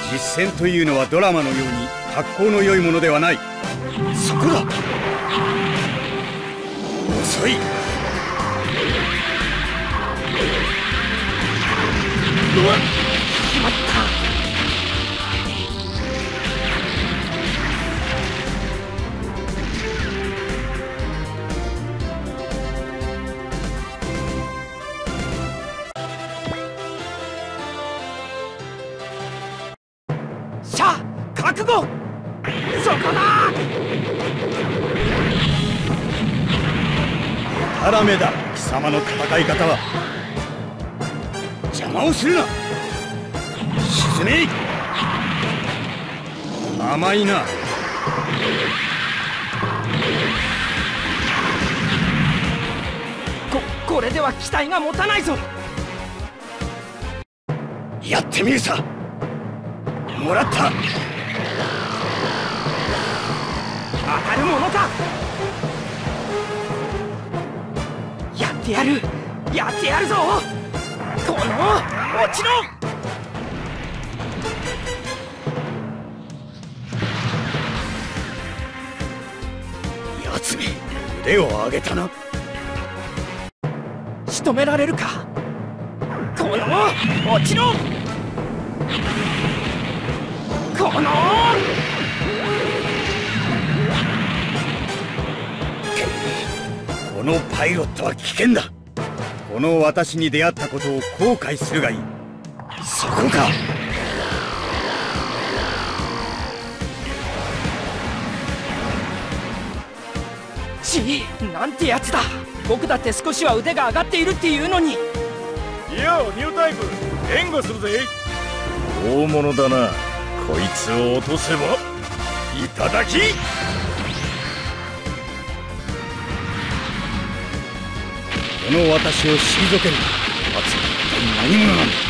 実戦というのはドラマのように格好の良いものではない。そこだ。遅い。うわっ、しまった。 しゃあ、覚悟。そこだ。 ダラメだ、貴様の戦い方は。邪魔をするな。沈め。甘いな。 これでは機体が持たないぞ。 やってみるさ。もらった。 当たるものか。やってやる。やってやるぞ。この落ちろ。 やつめ、腕を上げたな。 仕留められるか。この落ちろ。このこのパイロットは危険だ。この私に出会ったことを後悔するがいい。そこか。 なんてやつだ。僕だって少しは腕が上がっているっていうのに。 いや、ニュータイプ援護するぜ。大物だな。こいつを落とせばいただき。 この私を退ける。奴は一体何者なんだ。